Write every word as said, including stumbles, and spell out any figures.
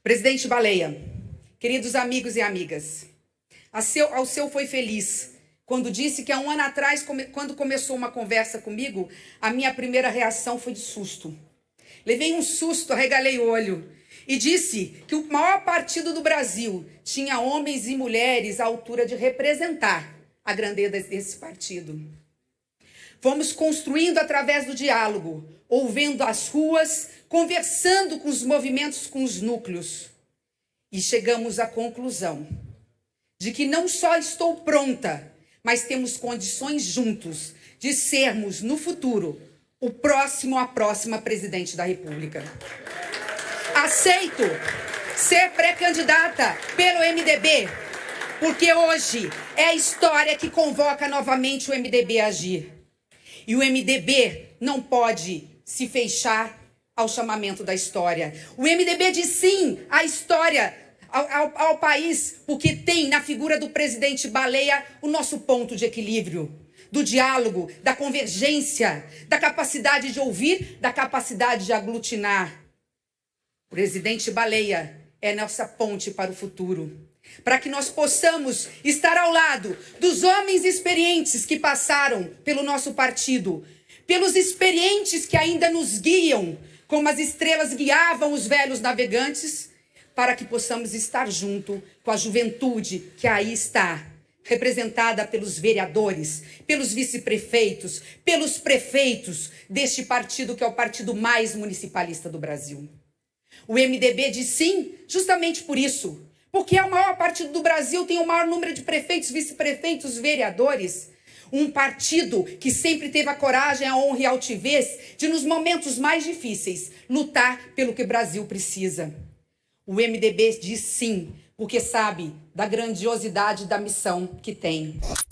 Presidente Baleia, queridos amigos e amigas, a seu, ao seu foi feliz quando disse que há um ano atrás, come, quando começou uma conversa comigo, a minha primeira reação foi de susto. Levei um susto, arregalei o olho e disse que o maior partido do Brasil tinha homens e mulheres à altura de representar a grandeza desse partido. Fomos construindo através do diálogo, ouvendo as ruas, conversando com os movimentos, com os núcleos. E chegamos à conclusão de que não só estou pronta, mas temos condições juntos de sermos, no futuro, o próximo, a próxima presidente da República. Aceito ser pré-candidata pelo M D B, porque hoje é a história que convoca novamente o M D B a agir. E o M D B não pode se fechar ao chamamento da história. O M D B diz sim à história, ao, ao, ao país, porque tem na figura do presidente Baleia o nosso ponto de equilíbrio, do diálogo, da convergência, da capacidade de ouvir, da capacidade de aglutinar. O presidente Baleia é nossa ponte para o futuro, para que nós possamos estar ao lado dos homens experientes que passaram pelo nosso partido, pelos experientes que ainda nos guiam, como as estrelas guiavam os velhos navegantes, para que possamos estar junto com a juventude que aí está, representada pelos vereadores, pelos vice-prefeitos, pelos prefeitos deste partido que é o partido mais municipalista do Brasil. O M D B diz sim, justamente por isso, porque é o maior partido do Brasil, tem o maior número de prefeitos, vice-prefeitos, vereadores. Um partido que sempre teve a coragem, a honra e a altivez de, nos momentos mais difíceis, lutar pelo que o Brasil precisa. O M D B diz sim, porque sabe da grandiosidade da missão que tem.